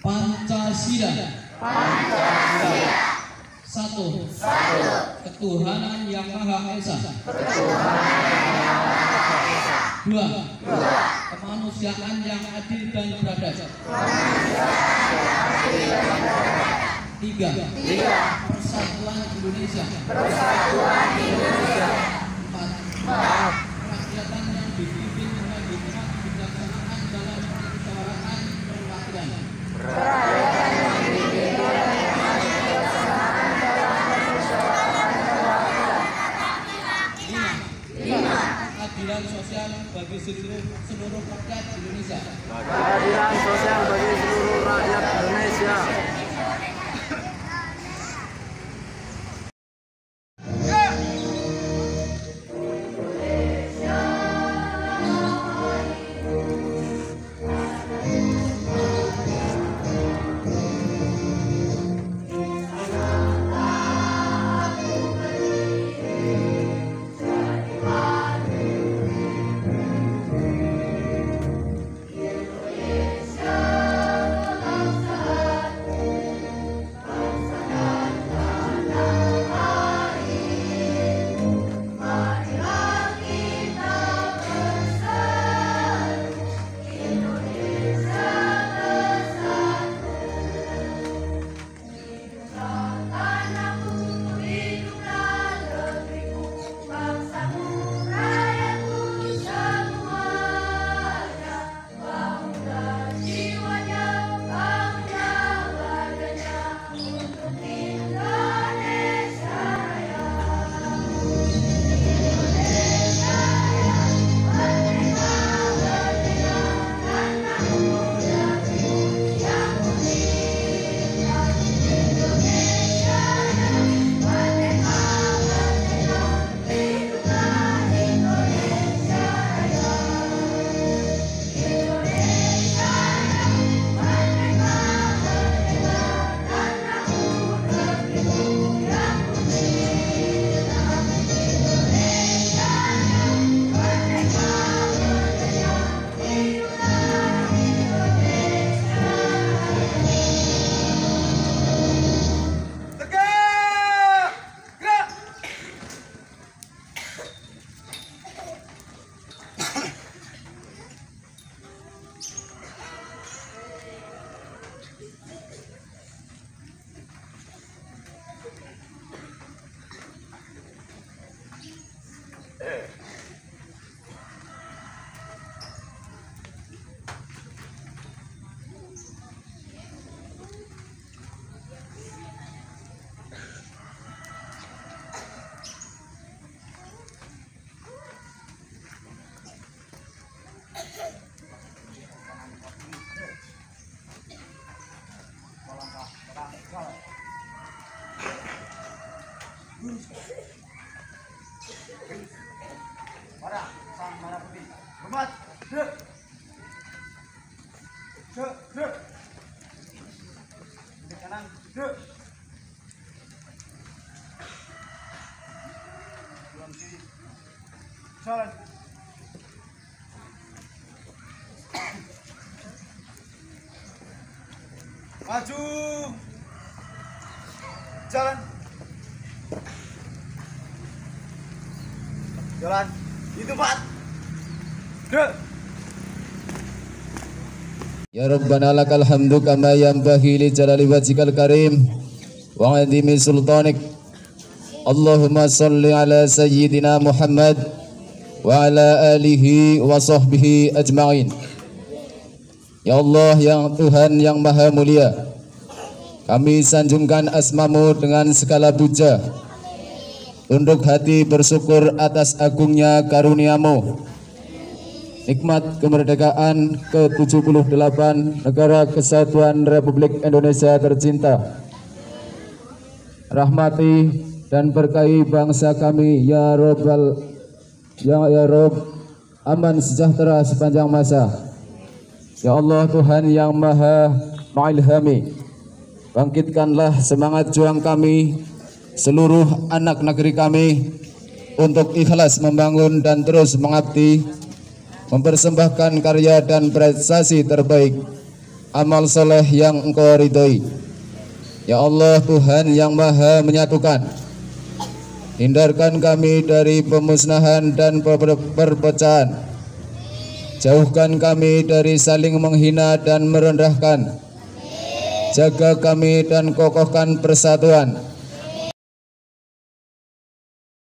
Pancasila. Satu. Ketuhanan Yang Maha Esa. Dua. Kemanusiaan yang adil dan beradab. Tiga. Persatuan Indonesia. Empat. Kerakyatan yang dipimpin dengan hikmat kebijaksanaan dalam permusyawaratan perwakilan. Lima. Keadilan sosial bagi seluruh rakyat Indonesia. Keadilan sosial bagi seluruh rakyat Indonesia. Marah, sang marah putih. Hormat, dek. Dek. Di kanan, dek. Jalan kiri. Jalan. Maju. Jalan. Jalan. Itu Pak. Dek. Ya Rabbana lakal hamdu kama yanbaghi li jalali wajhikal karim wa 'azimi sultanik. Allahumma salli ala sayyidina Muhammad wa ala alihi wa sahbihi ajma'in. Ya Allah, yang Tuhan yang Maha Mulia, kami sanjungkan asmamu dengan segala puja, tunduk hati bersyukur atas agungnya karuniamu, nikmat kemerdekaan ke-78 Negara Kesatuan Republik Indonesia tercinta. Rahmati dan berkahi bangsa kami ya Rabbal ya Rabb, aman sejahtera sepanjang masa. Ya Allah, Tuhan yang Maha Mengilhami, bangkitkanlah semangat juang kami, seluruh anak negeri kami, untuk ikhlas membangun dan terus mengabdi, mempersembahkan karya dan prestasi terbaik amal soleh yang Engkau ridhoi. Ya Allah Tuhan yang maha menyatukan, hindarkan kami dari pemusnahan dan perpecahan. Jauhkan kami dari saling menghina dan merendahkan. Jaga kami dan kokohkan persatuan.